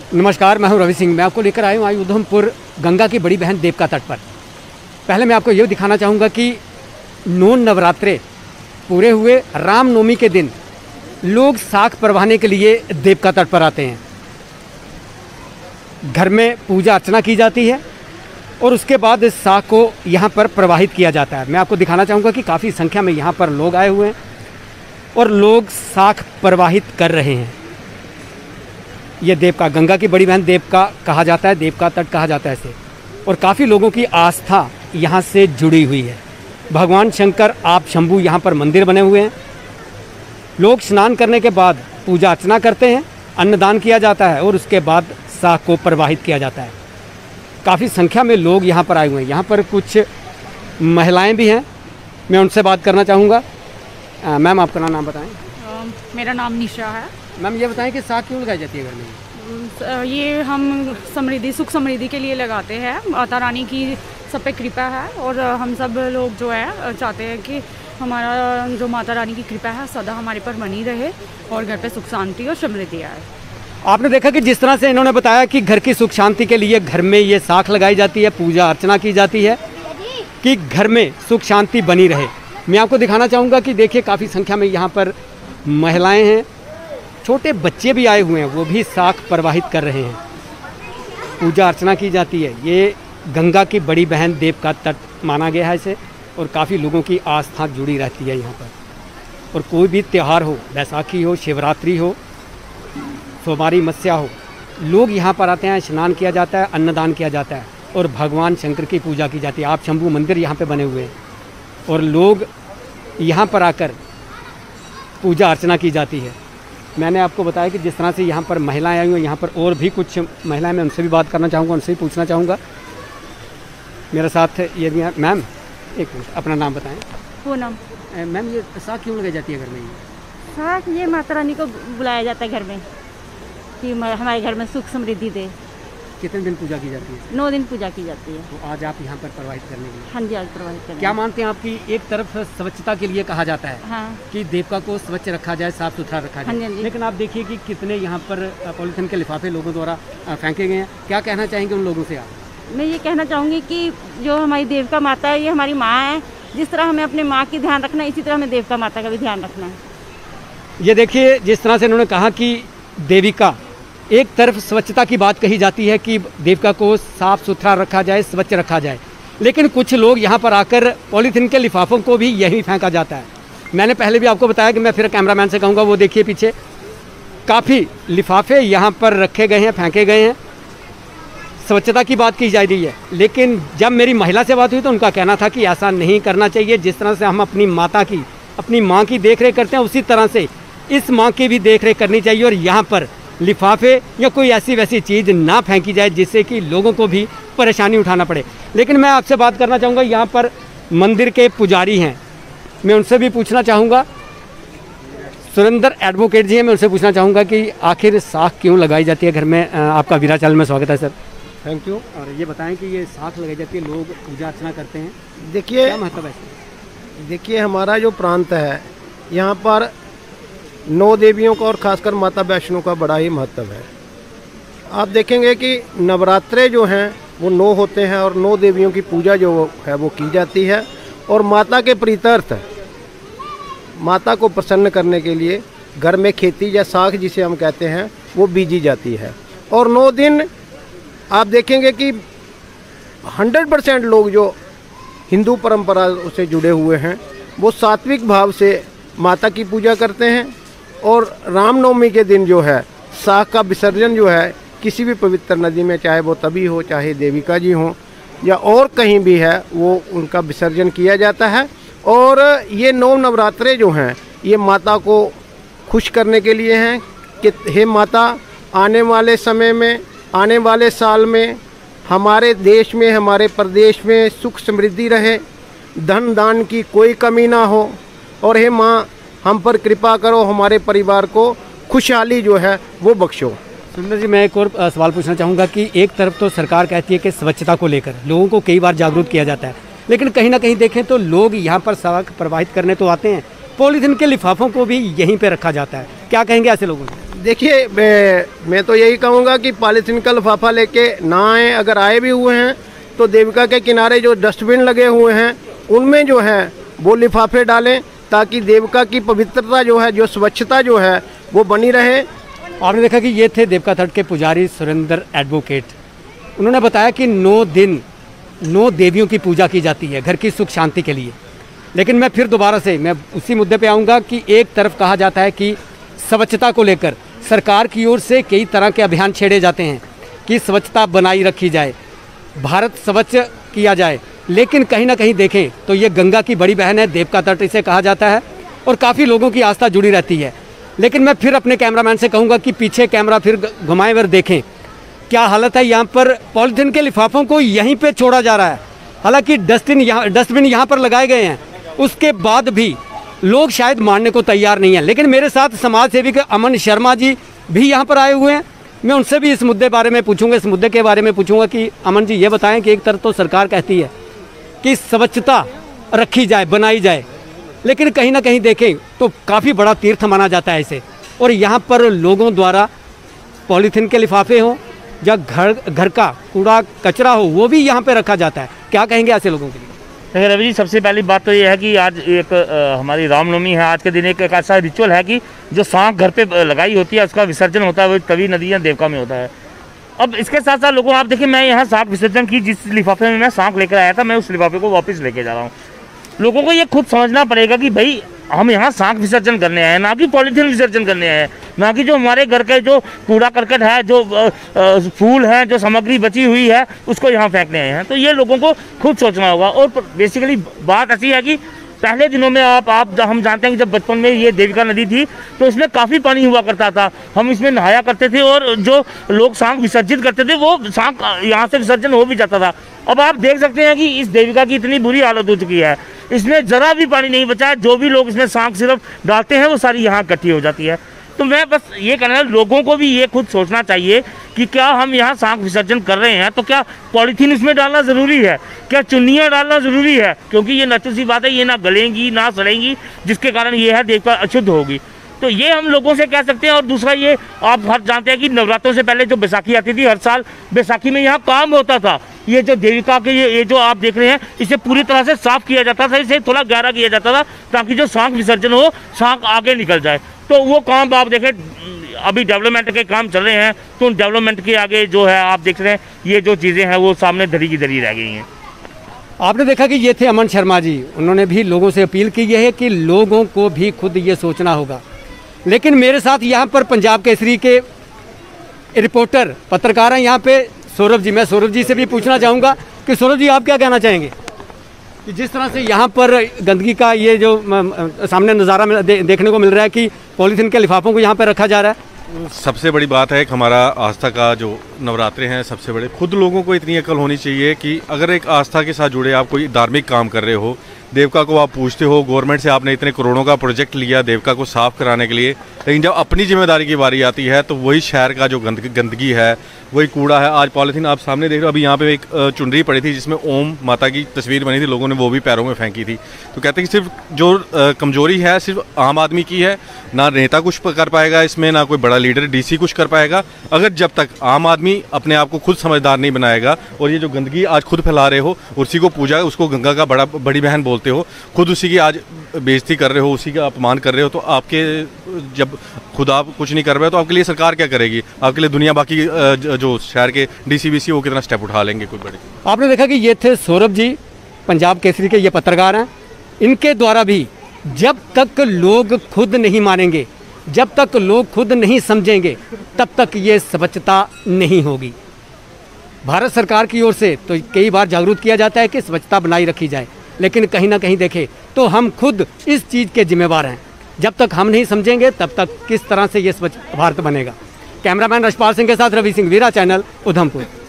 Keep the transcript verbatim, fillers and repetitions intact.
नमस्कार, मैं हूं रवि सिंह। मैं आपको लेकर आया हूं आज उधमपुर गंगा की बड़ी बहन देवका तट पर। पहले मैं आपको ये दिखाना चाहूँगा कि नौ नवरात्रे पूरे हुए रामनवमी के दिन लोग साख परवाहने के लिए देवका तट पर आते हैं। घर में पूजा अर्चना की जाती है और उसके बाद इस साख को यहाँ पर प्रवाहित किया जाता है। मैं आपको दिखाना चाहूँगा कि काफ़ी संख्या में यहाँ पर लोग आए हुए हैं और लोग साख प्रवाहित कर रहे हैं। ये देवका, गंगा की बड़ी बहन देवका कहा जाता है, देवका तट कहा जाता है इसे, और काफ़ी लोगों की आस्था यहाँ से जुड़ी हुई है। भगवान शंकर आप शंभू यहाँ पर मंदिर बने हुए हैं। लोग स्नान करने के बाद पूजा अर्चना करते हैं, अन्नदान किया जाता है और उसके बाद साख को प्रवाहित किया जाता है। काफ़ी संख्या में लोग यहाँ पर आए हुए हैं। यहाँ पर कुछ महिलाएं भी हैं, मैं उनसे बात करना चाहूँगा। मैम, आपका नाम बताएं। मेरा नाम निशा है। मैम, ये बताएं कि साख क्यों लगाई जाती है घर में? ये हम समृद्धि, सुख समृद्धि के लिए लगाते हैं। माता रानी की सब पे कृपा है और हम सब लोग जो है चाहते हैं कि हमारा जो माता रानी की कृपा है सदा हमारे पर बनी रहे और घर पे सुख शांति और समृद्धि आए। आपने देखा कि जिस तरह से इन्होंने बताया कि घर की सुख शांति के लिए घर में ये साख लगाई जाती है, पूजा अर्चना की जाती है कि घर में सुख शांति बनी रहे। मैं आपको दिखाना चाहूँगा कि देखिए काफ़ी संख्या में यहाँ पर महिलाएं हैं, छोटे बच्चे भी आए हुए हैं, वो भी साख प्रवाहित कर रहे हैं। पूजा अर्चना की जाती है। ये गंगा की बड़ी बहन देवका तट माना गया है इसे, और काफ़ी लोगों की आस्था जुड़ी रहती है यहाँ पर। और कोई भी त्यौहार हो, बैसाखी हो, शिवरात्रि हो, सोमवारी मत्स्या हो, लोग यहाँ पर आते हैं, स्नान किया जाता है, अन्नदान किया जाता है और भगवान शंकर की पूजा की जाती है। आप शंभू मंदिर यहाँ पे बने हुए हैं और लोग यहाँ पर आकर पूजा अर्चना की जाती है। मैंने आपको बताया कि जिस तरह से यहाँ पर महिलाएं आई हुई हैं, यहाँ पर और भी कुछ महिलाएं, मैं उनसे भी बात करना चाहूँगा, उनसे भी पूछना चाहूँगा। मेरे साथ ये भी हैं। मैम, एक मिनट, अपना नाम बताएं। पूनम। मैम, ये साख क्यों लगाई जाती है घर में? ये साख ये माता रानी को बुलाया जाता है घर में कि हमारे घर में सुख समृद्धि दे। कितने दिन पूजा की जाती है? नौ दिन पूजा की जाती है। तो आज आप यहाँ पर प्रवाहित करने के लिए? हाँ जी, आज प्रवाहित करने। क्या मानते हैं आपकी? एक तरफ स्वच्छता के लिए कहा जाता है हाँ। कि देवका को स्वच्छ रखा जाए, साफ सुथरा रखा जाए। हाँ जी। लेकिन आप देखिए कि कितने यहाँ पर पॉलीथीन के लिफाफे लोगों द्वारा फेंके गए हैं। क्या कहना चाहेंगे उन लोगों से आप? मैं ये कहना चाहूँगी कि जो हमारी देवका माता है ये हमारी माँ है। जिस तरह हमें अपने माँ की ध्यान रखना है, इसी तरह हमें देवका माता का भी ध्यान रखना है। ये देखिए, जिस तरह से इन्होंने कहा कि देविका, एक तरफ स्वच्छता की बात कही जाती है कि देवका को साफ सुथरा रखा जाए, स्वच्छ रखा जाए, लेकिन कुछ लोग यहाँ पर आकर पॉलीथीन के लिफाफों को भी यही फेंका जाता है। मैंने पहले भी आपको बताया कि मैं फिर कैमरामैन से कहूँगा, वो देखिए पीछे काफ़ी लिफाफे यहाँ पर रखे गए हैं, फेंके गए हैं। स्वच्छता की बात की जा रही है, लेकिन जब मेरी महिला से बात हुई तो उनका कहना था कि ऐसा नहीं करना चाहिए। जिस तरह से हम अपनी माता की, अपनी माँ की देख रेख करते हैं, उसी तरह से इस माँ की भी देख रेख करनी चाहिए और यहाँ पर लिफाफे या कोई ऐसी वैसी चीज़ ना फेंकी जाए जिससे कि लोगों को भी परेशानी उठाना पड़े। लेकिन मैं आपसे बात करना चाहूँगा, यहाँ पर मंदिर के पुजारी हैं, मैं उनसे भी पूछना चाहूँगा। सुरेंद्र एडवोकेट जी हैं, मैं उनसे पूछना चाहूँगा कि आखिर साख क्यों लगाई जाती है घर में? आपका वीरा चैनल में स्वागत है सर। Thank you. और ये बताएं कि ये साख लगाई जाती है, लोग पूजा अर्चना करते हैं, देखिए क्या महत्व है? देखिए हमारा जो प्रांत है, यहाँ पर नौ देवियों का और खासकर माता वैष्णो का बड़ा ही महत्व है। आप देखेंगे कि नवरात्रे जो हैं वो नौ होते हैं और नौ देवियों की पूजा जो है वो की जाती है और माता के प्रीत्यर्थ, माता को प्रसन्न करने के लिए घर में खेती या साख जिसे हम कहते हैं वो बीजी जाती है। और नौ दिन आप देखेंगे कि हंड्रेड परसेंट लोग जो हिंदू परंपरा से जुड़े हुए हैं वो सात्विक भाव से माता की पूजा करते हैं। और रामनवमी के दिन जो है साख का विसर्जन जो है किसी भी पवित्र नदी में, चाहे वो तभी हो, चाहे देविका जी हो या और कहीं भी है, वो उनका विसर्जन किया जाता है। और ये नौ नवरात्रे जो हैं ये माता को खुश करने के लिए हैं कि हे माता, आने वाले समय में, आने वाले साल में हमारे देश में, हमारे प्रदेश में सुख समृद्धि रहे, धन दान की कोई कमी ना हो, और हे माँ हम पर कृपा करो, हमारे परिवार को खुशहाली जो है वो बख्शो। सुंदर जी, मैं एक और सवाल पूछना चाहूँगा कि एक तरफ तो सरकार कहती है कि स्वच्छता को लेकर लोगों को कई बार जागरूक किया जाता है, लेकिन कहीं ना कहीं देखें तो लोग यहाँ पर साख प्रवाहित करने तो आते हैं, पॉलीथीन के लिफाफों को भी यहीं पे रखा जाता है। क्या कहेंगे ऐसे लोगों को? देखिए, मैं मैं तो यही कहूँगा कि पॉलीथीन का लिफाफा लेके ना आए। अगर आए भी हुए हैं तो देविका के किनारे जो डस्टबिन लगे हुए हैं उनमें जो है वो लिफाफे डालें, ताकि देविका की पवित्रता जो है, जो स्वच्छता जो है वो बनी रहे। आपने देखा कि ये थे देविका तट के पुजारी सुरेंद्र एडवोकेट। उन्होंने बताया कि नौ दिन नौ देवियों की पूजा की जाती है घर की सुख शांति के लिए। लेकिन मैं फिर दोबारा से मैं उसी मुद्दे पे आऊँगा कि एक तरफ कहा जाता है कि स्वच्छता को लेकर सरकार की ओर से कई तरह के अभियान छेड़े जाते हैं कि स्वच्छता बनाई रखी जाए, भारत स्वच्छ किया जाए। लेकिन कहीं ना कहीं देखें तो ये गंगा की बड़ी बहन है, देविका तट इसे कहा जाता है और काफ़ी लोगों की आस्था जुड़ी रहती है। लेकिन मैं फिर अपने कैमरामैन से कहूँगा कि पीछे कैमरा फिर घुमाएं और देखें क्या हालत है। यहाँ पर पॉलीथीन के लिफाफों को यहीं पे छोड़ा जा रहा है। हालांकि डस्टबिन यहाँ डस्टबिन यहाँ पर लगाए गए हैं, उसके बाद भी लोग शायद मानने को तैयार नहीं हैं। लेकिन मेरे साथ समाज सेविक अमन शर्मा जी भी यहाँ पर आए हुए हैं। मैं उनसे भी इस मुद्दे बारे में पूछूंगा, इस मुद्दे के बारे में पूछूंगा कि अमन जी ये बताएं कि एक तरफ तो सरकार कहती है कि स्वच्छता रखी जाए, बनाई जाए, लेकिन कहीं ना कहीं देखें तो काफ़ी बड़ा तीर्थ माना जाता है इसे, और यहाँ पर लोगों द्वारा पॉलीथीन के लिफाफे हों या घर घर का कूड़ा कचरा हो वो भी यहाँ पे रखा जाता है। क्या कहेंगे ऐसे लोगों के लिए? देखिए रवि जी, सबसे पहली बात तो ये है कि आज एक आ, हमारी रामनवमी है। आज के दिन एक, एक ऐसा रिचुअल है कि जो सांख घर पे लगाई होती है उसका विसर्जन होता है, वो तवी नदी या देवका में होता है। अब इसके साथ साथ लोगों, आप देखिए, मैं यहाँ सांख विसर्जन की जिस लिफाफे में मैं सांख लेकर आया था, मैं उस लिफाफे को वापस लेके जा रहा हूँ। लोगों को ये खुद समझना पड़ेगा कि भाई हम यहाँ सांख विसर्जन करने आए हैं, ना कि पॉलीथीन विसर्जन करने आए हैं, ना कि जो हमारे घर के जो कूड़ा करकट है, जो आ, आ, फूल हैं, जो सामग्री बची हुई है, उसको यहाँ फेंकने आए हैं। तो ये लोगों को खुद सोचना होगा। और बेसिकली बात ऐसी है कि पहले दिनों में आप आप हम जानते हैं कि जब बचपन में ये देविका नदी थी तो इसमें काफ़ी पानी हुआ करता था, हम इसमें नहाया करते थे और जो लोग सांख विसर्जित करते थे वो सांख यहाँ से विसर्जन हो भी जाता था। अब आप देख सकते हैं कि इस देविका की इतनी बुरी हालत हो चुकी है, इसमें ज़रा भी पानी नहीं बचा है। जो भी लोग इसमें सांख सिर्फ डालते हैं वो सारी यहाँ इकट्ठी हो जाती है। तो मैं बस ये कहना है, लोगों को भी ये खुद सोचना चाहिए कि क्या हम यहाँ सांख विसर्जन कर रहे हैं तो क्या पॉलीथीन इसमें डालना ज़रूरी है, क्या चुन्नियाँ डालना ज़रूरी है, क्योंकि ये नेचुरल सी बात है, ये ना गलेंगी ना सड़ेंगी, जिसके कारण ये है देखकर अशुद्ध होगी। तो ये हम लोगों से कह सकते हैं। और दूसरा ये आप हर जानते हैं कि नवरात्रों से पहले जो बैसाखी आती थी, हर साल बैसाखी में यहाँ काम होता था। ये जो देविका के ये, ये जो आप देख रहे हैं, इसे पूरी तरह से साफ किया जाता था, इसे थोड़ा गहरा किया जाता था ताकि जो सांख विसर्जन हो, सांख आगे निकल जाए। तो वो काम आप देखें, अभी डेवलपमेंट के काम चल रहे हैं, तो उन डेवलपमेंट के आगे जो है आप देख रहे हैं ये जो चीज़ें हैं वो सामने धरी की धरी रह गई हैं। आपने देखा कि ये थे अमन शर्मा जी। उन्होंने भी लोगों से अपील की है कि लोगों को भी खुद ये सोचना होगा। लेकिन मेरे साथ यहाँ पर पंजाब केसरी के रिपोर्टर पत्रकार हैं यहाँ पे सौरभ जी। मैं सौरभ जी से भी पूछना चाहूँगा कि सौरभ जी आप क्या कहना चाहेंगे कि जिस तरह से यहाँ पर गंदगी का ये जो सामने नज़ारा दे, देखने को मिल रहा है कि पॉलीथीन के लिफाफों को यहाँ पर रखा जा रहा है। सबसे बड़ी बात है कि हमारा आस्था का जो नवरात्रे हैं सबसे बड़े, खुद लोगों को इतनी अकल होनी चाहिए कि अगर एक आस्था के साथ जुड़े आप कोई धार्मिक काम कर रहे हो, देवका को आप पूछते हो, गवर्नमेंट से आपने इतने करोड़ों का प्रोजेक्ट लिया देवका को साफ कराने के लिए, लेकिन जब अपनी जिम्मेदारी की बारी आती है तो वही शहर का जो गंद गंदगी है, वही कूड़ा है। आज पॉलीथीन आप सामने देख रहे हो, अभी यहाँ पे एक चुनरी पड़ी थी जिसमें ओम माता की तस्वीर बनी थी, लोगों ने वो भी पैरों में फेंकी थी। तो कहते हैं कि सिर्फ जो कमजोरी है सिर्फ आम आदमी की है, ना नेता कुछ कर पाएगा इसमें, ना कोई बड़ा लीडर डीसी कुछ कर पाएगा, अगर जब तक आम आदमी अपने आप को खुद समझदार नहीं बनाएगा। और ये जो गंदगी आज खुद फैला रहे हो, उसी को पूजा, उसको गंगा का बड़ा बड़ी बहन बोलते हो, खुद उसी की आज बेइज्जती कर रहे हो, उसी का अपमान कर रहे हो, तो आपके जब खुद आप कुछ नहीं कर रहे हो तो आपके लिए सरकार क्या करेगी? आपके लिए दुनिया बाकी जो शहर के डीसी बीसी वो कितना स्टेप उठा लेंगे कोई बड़े। आपने देखा कि ये थे सौरभ जी, पंजाब केसरी के ये पत्रकार हैं। इनके द्वारा भी जब तक लोग खुद नहीं मानेंगे, जब तक लोग खुद नहीं समझेंगे, तब तक ये स्वच्छता नहीं होगी। भारत सरकार की ओर से तो कई बार जागरूक किया जाता है कि स्वच्छता बनाई रखी जाए, लेकिन कहीं ना कहीं देखें तो हम खुद इस चीज़ के जिम्मेवार हैं। जब तक हम नहीं समझेंगे तब तक किस तरह से ये स्वच्छ भारत बनेगा। कैमरामैन रशपाल सिंह के साथ रवि सिंह, वीरा चैनल, उधमपुर।